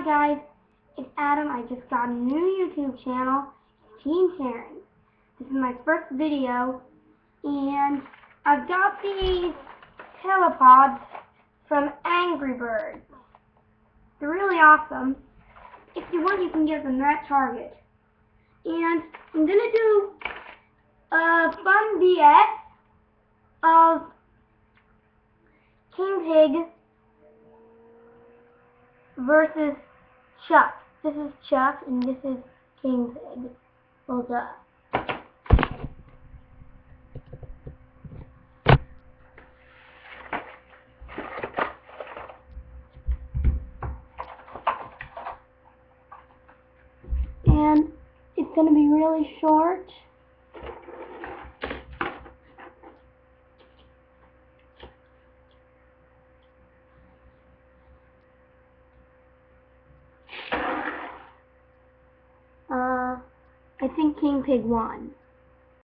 guys, it's Adam. I just got a new YouTube channel, Team Karen. This is my first video, and I've got these telepods from Angry Birds. They're really awesome. If you want, you can get them at Target. And I'm gonna do a fun VS of King Pig versus Chuck. This is Chuck and this is King Pig. Well, duh. And it's going to be really short. I think King Pig won.